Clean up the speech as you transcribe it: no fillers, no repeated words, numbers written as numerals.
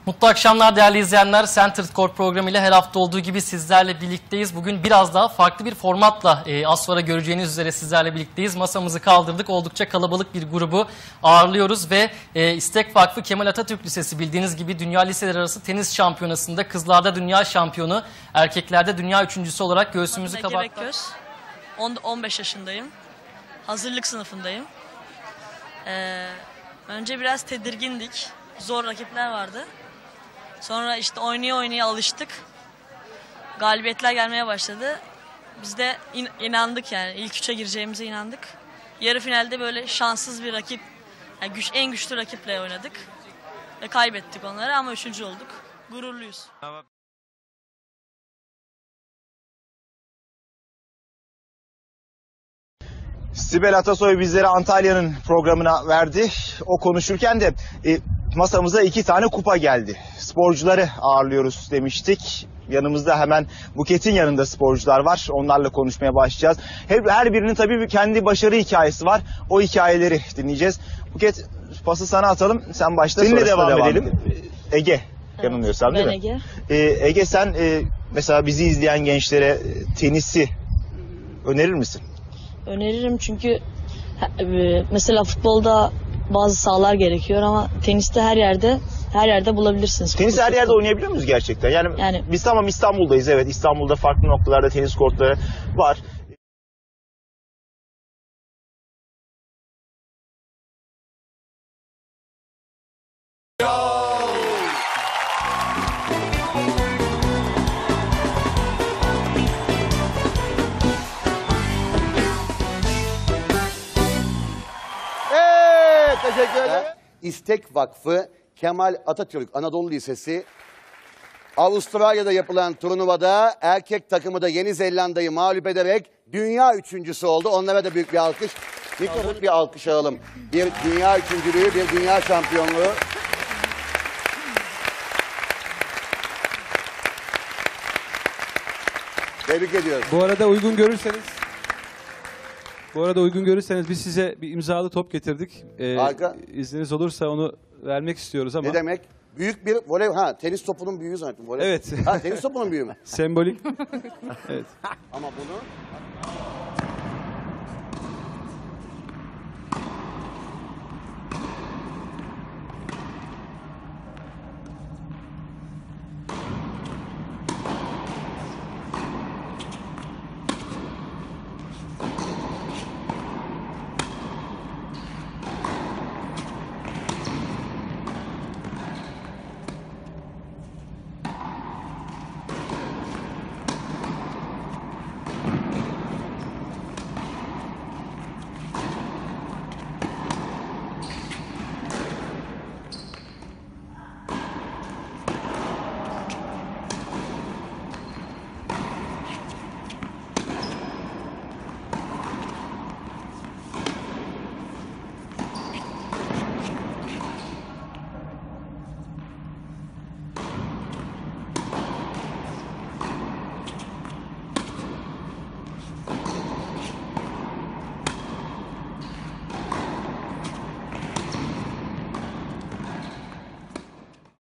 Mutlu akşamlar değerli izleyenler. Center Court programıyla her hafta olduğu gibi sizlerle birlikteyiz. Bugün biraz daha farklı bir formatla az sonra göreceğiniz üzere sizlerle birlikteyiz. Masamızı kaldırdık. Oldukça kalabalık bir grubu ağırlıyoruz ve İstek Vakfı Kemal Atatürk Lisesi bildiğiniz gibi Dünya Liseler Arası Tenis Şampiyonası'nda kızlarda dünya şampiyonu, erkeklerde dünya üçüncüsü olarak göğsümüzü kabarttık. Ege Bekgoz. 15 yaşındayım. Hazırlık sınıfındayım. Önce biraz tedirgindik. Zor rakipler vardı. Sonra işte oynaya oynaya alıştık. Galibiyetler gelmeye başladı. Biz de inandık yani. İlk üçe gireceğimize inandık. Yarı finalde böyle şanssız bir rakip, yani en güçlü rakiple oynadık. Ve kaybettik onları ama üçüncü olduk. Gururluyuz. Sibel Atasoy bizleri Antalya'nın programına verdi. O konuşurken de masamıza 2 tane kupa geldi. Sporcuları ağırlıyoruz demiştik. Yanımızda hemen Buket'in yanında sporcular var. Onlarla konuşmaya başlayacağız. Her birinin tabii kendi başarı hikayesi var. O hikayeleri dinleyeceğiz. Buket, pası sana atalım. Sen başla. Seninle devam edelim. Ege, yanılmıyorsam değil mi? Ben Ege. Ege, sen mesela bizi izleyen gençlere tenisi önerir misin? Öneririm çünkü mesela futbolda bazı sahalar gerekiyor ama teniste her yerde bulabilirsiniz. Tenis her yerde oynayabiliyor muyuz gerçekten? Yani biz tamam İstanbul'dayız, evet. İstanbul'da farklı noktalarda tenis kortları var. Teşekkür ederim. İstek Vakfı Kemal Atatürk Anadolu Lisesi Avustralya'da yapılan turnuvada erkek takımı da Yeni Zelanda'yı mağlup ederek dünya üçüncüsü oldu. Onlara da büyük bir alkış. Mikrofon bir alkış alalım. Bir dünya üçüncülüğü, bir dünya şampiyonluğu. Tebrik ediyoruz. Bu arada uygun görürseniz biz size bir imzalı top getirdik. Harika. İzniniz olursa onu vermek istiyoruz ama. Ne demek? Büyük bir voley, tenis topunun büyüğü zaten. Voley. Evet. Tenis topunun büyüğü mü? Sembolik. Evet. Ama bunu